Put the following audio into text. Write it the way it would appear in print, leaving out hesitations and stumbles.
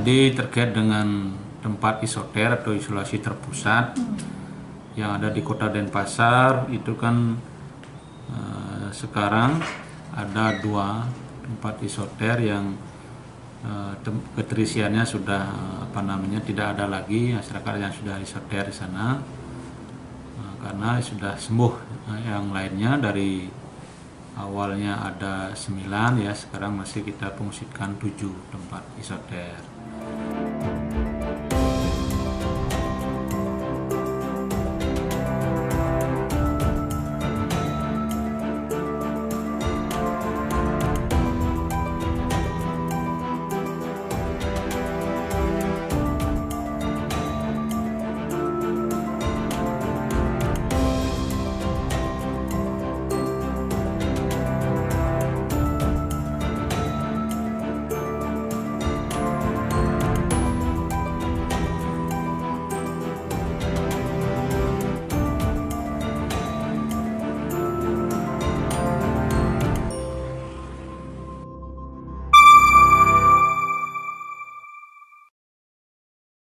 Jadi terkait dengan tempat isoter atau isolasi terpusat yang ada di Kota Denpasar itu kan sekarang ada 2 tempat isoter yang keterisiannya sudah tidak ada lagi masyarakat yang sudah isoter di sana karena sudah sembuh. Yang lainnya dari awalnya ada 9 ya, sekarang masih kita fungsikan 7 tempat isoter.